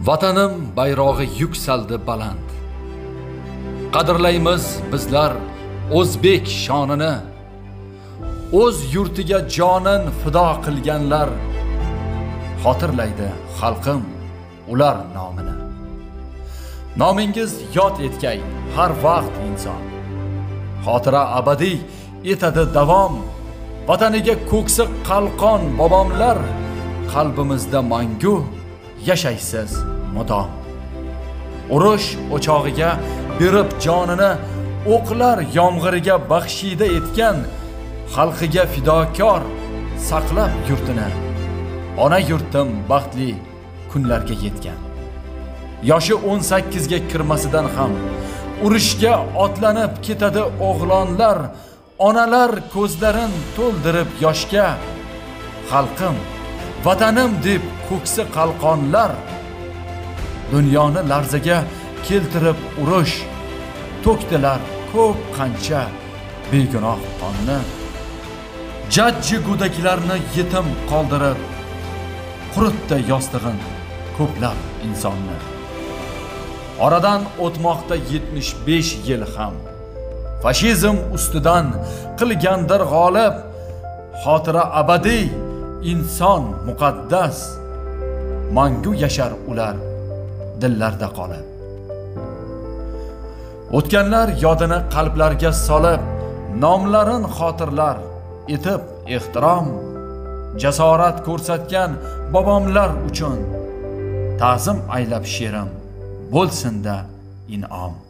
Vatanim bayrog'i yuksaldi baland. Qadrlaymiz bizlar o'zbek shonini. O'z yurtiga jonin fido qilganlar xotirlaydi xalqim ular nomini. Nomingiz yod etgay har vaqt inson. Xotira abadiy etadi davom. Vataniga ko'ksi qalqon bobomlar qalbimizda mangu yashaysiz mudom. Urush o'chog'iga berib jonini o'qlar yomg'iriga baxshida etgan xalqiga fidokor saqlab yurtini. Ona yurtim baxtli kunlarga yetgan. Yoshi 18 ga kirmasidan ham urushga otlanib ketadi o'g'lonlar. Onalar ko'zlarin to'ldirib yoshga xalqim vatanim deb ko'ksi qalqonlar dunyoni larzaga keltirib urush to'kdilar ko'p qancha begunoh qonni. Jajji go'daklarni yetim qoldirib quritdi yostig'in ko'plab insonni. Oradan o'tmoqda 75 yil ham fashizm ustidan qilgandir g'olib. Xotira abadiy, inson muqaddas, mangu yashar ular dillarda qolib. O'tganlar yodini qalblarga solib, nomlarin xotirlar etib ehtirom, jasorat ko'rsatgan bobomlar uchun ta'zim aylab she'rim bo'lsin-da in'om.